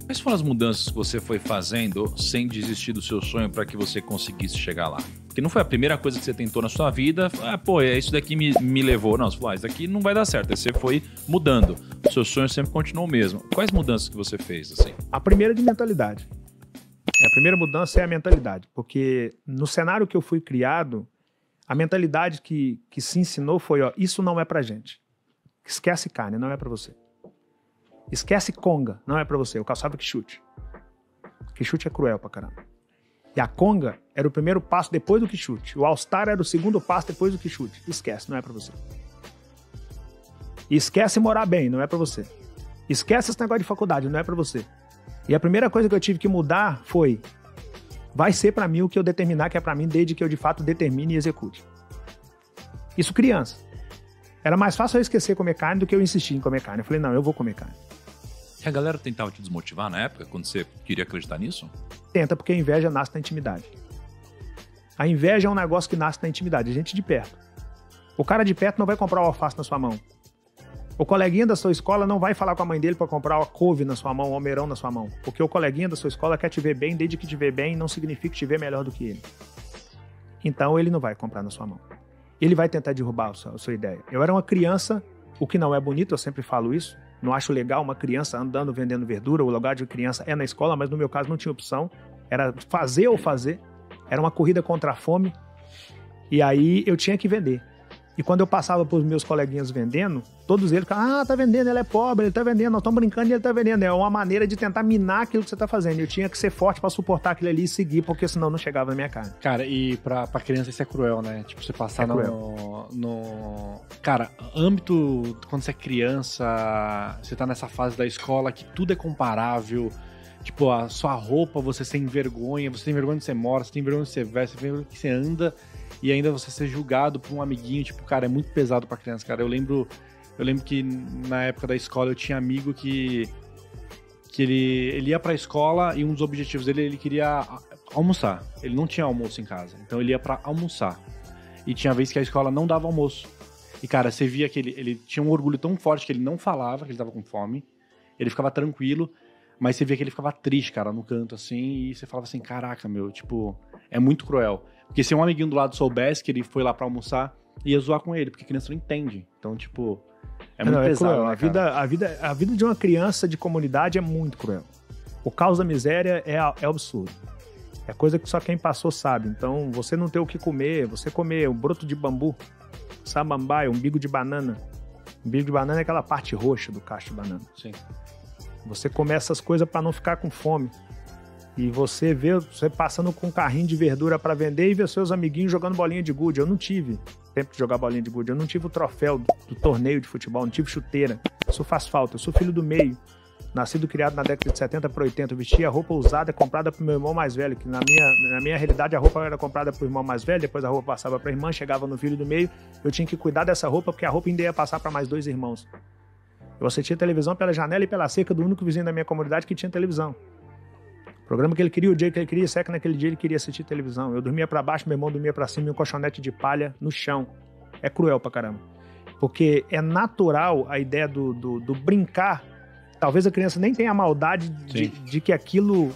Quais foram as mudanças que você foi fazendo sem desistir do seu sonho para que você conseguisse chegar lá? Porque não foi a primeira coisa que você tentou na sua vida, isso daqui me levou. Não, você falou, isso daqui não vai dar certo. Aí você foi mudando. O seu sonho sempre continuou o mesmo. Quais mudanças que você fez, assim? A primeira é de mentalidade. A primeira mudança é a mentalidade, porque no cenário que eu fui criado, a mentalidade que se ensinou foi, isso não é pra gente. Esquece carne, não é pra você. Esquece conga, não é pra você. Eu caçava quichute. Quichute é cruel pra caramba. E a conga era o primeiro passo depois do quichute. O all-star era o segundo passo depois do quichute. Esquece, não é pra você. E esquece morar bem, não é pra você. Esquece esse negócio de faculdade, não é pra você. E a primeira coisa que eu tive que mudar foi, vai ser pra mim o que eu determinar que é pra mim, desde que eu de fato determine e execute. Isso criança. Era mais fácil eu esquecer comer carne do que eu insistir em comer carne. Eu falei, não, eu vou comer carne. E a galera tentava te desmotivar na época, quando você queria acreditar nisso? Tenta, porque a inveja nasce na intimidade. A inveja é um negócio que nasce na intimidade, a gente de perto. O cara de perto não vai comprar o alface na sua mão. O coleguinha da sua escola não vai falar com a mãe dele para comprar uma couve na sua mão, um almeirão na sua mão. Porque o coleguinha da sua escola quer te ver bem, desde que te ver bem, não significa te ver melhor do que ele. Então ele não vai comprar na sua mão. Ele vai tentar derrubar a sua ideia. Eu era uma criança, o que não é bonito, eu sempre falo isso. Não acho legal uma criança andando vendendo verdura. O lugar de criança é na escola, mas no meu caso não tinha opção. Era fazer ou fazer. Era uma corrida contra a fome. E aí eu tinha que vender. E quando eu passava para os meus coleguinhas vendendo, todos eles ficavam, tá vendendo, ele é pobre, ele tá vendendo, nós estamos brincando e ele tá vendendo. É uma maneira de tentar minar aquilo que você tá fazendo. Eu tinha que ser forte para suportar aquilo ali e seguir, porque senão não chegava na minha cara. Cara, e pra criança isso é cruel, né? Tipo, você passar no... Cara, âmbito, quando você é criança, você tá nessa fase da escola que tudo é comparável. Tipo, a sua roupa, você tem vergonha onde você mora, você tem vergonha onde você veste, você tem vergonha onde você anda. E ainda você ser julgado por um amiguinho, tipo, cara, é muito pesado pra criança, cara. Eu lembro que na época da escola eu tinha amigo que ele ia pra escola e um dos objetivos dele, ele queria almoçar. Ele não tinha almoço em casa, então ele ia pra almoçar. E tinha vez que a escola não dava almoço. E, cara, você via que ele tinha um orgulho tão forte que ele não falava que ele tava com fome. Ele ficava tranquilo, mas você via que ele ficava triste, cara, no canto, assim. E você falava assim, caraca, meu, tipo, é muito cruel. Porque se um amiguinho do lado soubesse que ele foi lá pra almoçar, ia zoar com ele, porque a criança não entende. Então, tipo, é muito pesado. Cruel. Né, a vida de uma criança de comunidade é muito cruel. O caos da miséria é absurdo. É coisa que só quem passou sabe. Então, você não ter o que comer, você comer um broto de bambu, samambaia, umbigo de banana. Umbigo de banana é aquela parte roxa do cacho de banana. Sim. Você comer essas coisas pra não ficar com fome. E você vê você passando com um carrinho de verdura para vender e ver seus amiguinhos jogando bolinha de gude. Eu não tive tempo de jogar bolinha de gude. Eu não tive o troféu do torneio de futebol. Não tive chuteira. Isso faz falta. Eu sou filho do meio. Nascido e criado na década de 70 para 80. Eu vestia roupa usada comprada pro meu irmão mais velho. Que na minha realidade a roupa era comprada pro irmão mais velho. Depois a roupa passava pra irmã. Chegava no filho do meio. Eu tinha que cuidar dessa roupa porque a roupa ainda ia passar para mais 2 irmãos. Eu assistia televisão pela janela e pela cerca do único vizinho da minha comunidade que tinha televisão. Programa que ele queria, o dia que ele queria, sei que naquele dia ele queria assistir televisão. Eu dormia pra baixo, meu irmão dormia pra cima e um colchonete de palha no chão. É cruel pra caramba. Porque é natural a ideia do brincar. Talvez a criança nem tenha a maldade de que aquilo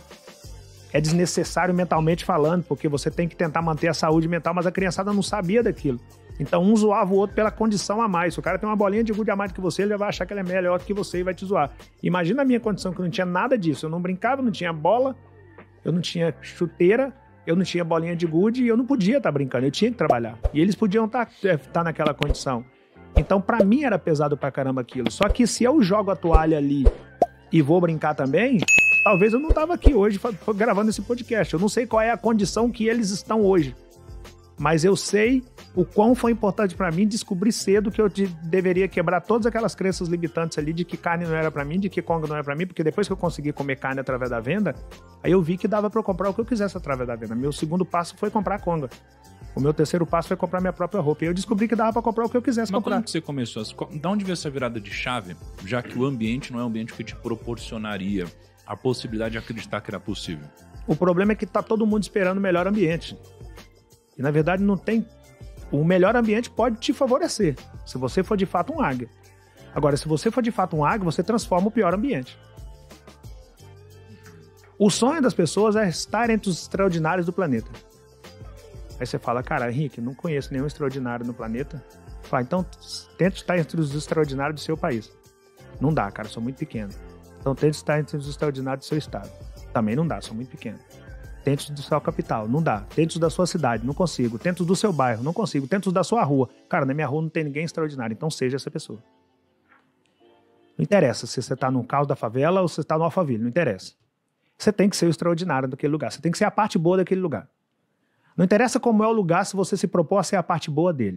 é desnecessário mentalmente falando, porque você tem que tentar manter a saúde mental, mas a criançada não sabia daquilo. Então um zoava o outro pela condição a mais. Se o cara tem uma bolinha de gude a mais do que você, ele já vai achar que ele é melhor do que você e vai te zoar. Imagina a minha condição, que eu não tinha nada disso. Eu não brincava, não tinha bola, eu não tinha chuteira, eu não tinha bolinha de gude e eu não podia estar brincando, eu tinha que trabalhar. E eles podiam estar naquela condição. Então pra mim era pesado pra caramba aquilo. Só que se eu jogo a toalha ali e vou brincar também, talvez eu não tava aqui hoje gravando esse podcast. Eu não sei qual é a condição que eles estão hoje. Mas eu sei o quão foi importante pra mim descobrir cedo que eu deveria quebrar todas aquelas crenças limitantes ali de que carne não era pra mim, de que conga não era pra mim, porque depois que eu consegui comer carne através da venda, aí eu vi que dava pra eu comprar o que eu quisesse através da venda. Meu segundo passo foi comprar conga. O meu terceiro passo foi comprar minha própria roupa. E eu descobri que dava pra comprar o que eu quisesse comprar. Mas quando que você começou? De onde veio essa virada de chave, já que o ambiente não é um ambiente que te proporcionaria a possibilidade de acreditar que era possível? O problema é que tá todo mundo esperando o melhor ambiente. E na verdade não tem... O melhor ambiente pode te favorecer, se você for de fato um águia. Agora, se você for de fato um águia, você transforma o pior ambiente. O sonho das pessoas é estar entre os extraordinários do planeta. Aí você fala, cara, Henrique, não conheço nenhum extraordinário no planeta. Fala, então tente estar entre os extraordinários do seu país. Não dá, cara, sou muito pequeno. Então tente estar entre os extraordinários do seu estado. Também não dá, sou muito pequeno. Tente os da sua capital, não dá. Tente os da sua cidade, não consigo. Tente os do seu bairro, não consigo. Tente os da sua rua. Cara, na minha rua não tem ninguém extraordinário, então seja essa pessoa. Não interessa se você está no caos da favela ou se você está no Alphaville, não interessa. Você tem que ser o extraordinário daquele lugar. Você tem que ser a parte boa daquele lugar. Não interessa como é o lugar se você se propor a ser a parte boa dele.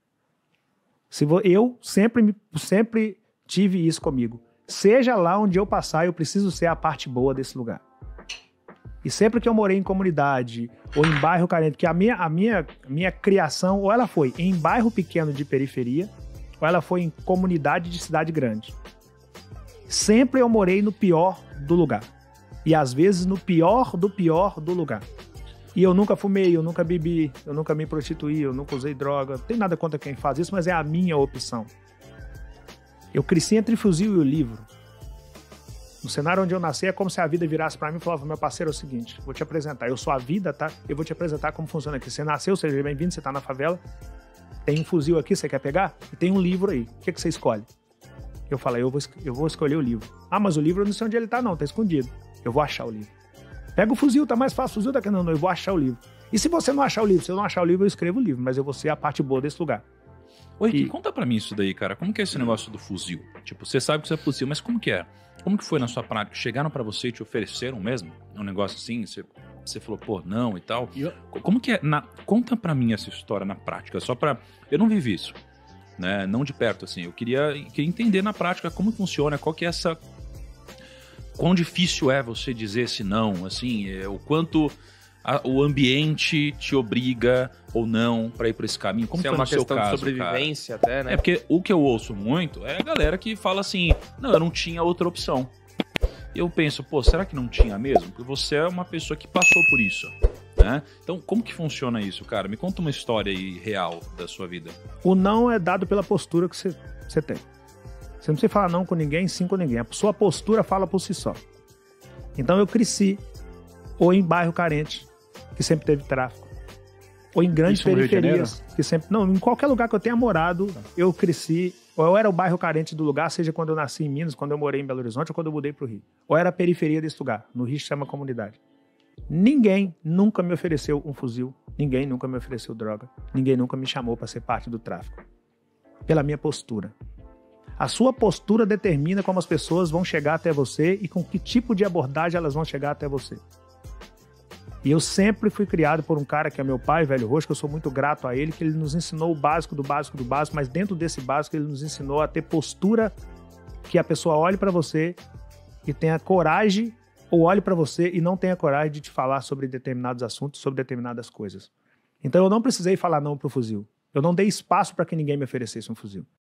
Eu sempre tive isso comigo. Seja lá onde eu passar, eu preciso ser a parte boa desse lugar. E sempre que eu morei em comunidade ou em bairro carente, porque a minha criação, ou ela foi em bairro pequeno de periferia, ou ela foi em comunidade de cidade grande. Sempre eu morei no pior do lugar. E às vezes no pior do lugar. E eu nunca fumei, eu nunca bebi, eu nunca me prostituí, eu nunca usei droga. Não tem nada contra quem faz isso, mas é a minha opção. Eu cresci entre o fuzil e o livro. No cenário onde eu nasci é como se a vida virasse pra mim e falava, meu parceiro, é o seguinte, vou te apresentar, eu sou a vida, tá? Eu vou te apresentar como funciona aqui. Você nasceu, seja bem-vindo, você tá na favela, tem um fuzil aqui, você quer pegar? E tem um livro aí, o que você escolhe? Eu falei, eu vou escolher o livro. Ah, mas o livro eu não sei onde ele tá não, tá escondido. Eu vou achar o livro. Pega o fuzil, tá mais fácil, o fuzil daqui não, eu vou achar o livro. E se você não achar o livro? Se eu não achar o livro, eu escrevo o livro, mas eu vou ser a parte boa desse lugar. Oi, conta pra mim isso daí, cara. Como que é esse negócio do fuzil? Tipo, você sabe que isso é fuzil, mas como que é? Como que foi na sua prática? Chegaram pra você e te ofereceram mesmo? Um negócio assim? Você falou, pô, não e tal? Como que é? Conta pra mim essa história na prática, só pra... Eu não vivi isso, né? Não de perto, assim. Eu queria entender na prática como funciona, qual que é essa... Quão difícil é você dizer esse não, assim, o quanto o ambiente te obriga ou não pra ir por esse caminho. Como foi no seu caso, é uma questão de sobrevivência, cara? Até, né? É porque o que eu ouço muito é a galera que fala assim, não, eu não tinha outra opção. Eu penso, pô, será que não tinha mesmo? Porque você é uma pessoa que passou por isso, né? Então, como que funciona isso, cara? Me conta uma história aí real da sua vida. O não é dado pela postura que você tem. Você não precisa falar não com ninguém, sim com ninguém. A sua postura fala por si só. Então eu cresci ou em bairro carente, que sempre teve tráfico, ou em grandes periferias, que sempre... Não, em qualquer lugar que eu tenha morado, eu cresci, ou eu era o bairro carente do lugar, seja quando eu nasci em Minas, quando eu morei em Belo Horizonte, ou quando eu mudei pro Rio. Ou era a periferia desse lugar. No Rio se chama comunidade. Ninguém nunca me ofereceu um fuzil, ninguém nunca me ofereceu droga, ninguém nunca me chamou para ser parte do tráfico. Pela minha postura. A sua postura determina como as pessoas vão chegar até você e com que tipo de abordagem elas vão chegar até você. E eu sempre fui criado por um cara que é meu pai, Velho Roxo, que eu sou muito grato a ele, que ele nos ensinou o básico do básico do básico, mas dentro desse básico ele nos ensinou a ter postura que a pessoa olhe para você e tenha coragem, ou olhe para você e não tenha coragem de te falar sobre determinados assuntos, sobre determinadas coisas. Então eu não precisei falar não pro fuzil. Eu não dei espaço para que ninguém me oferecesse um fuzil.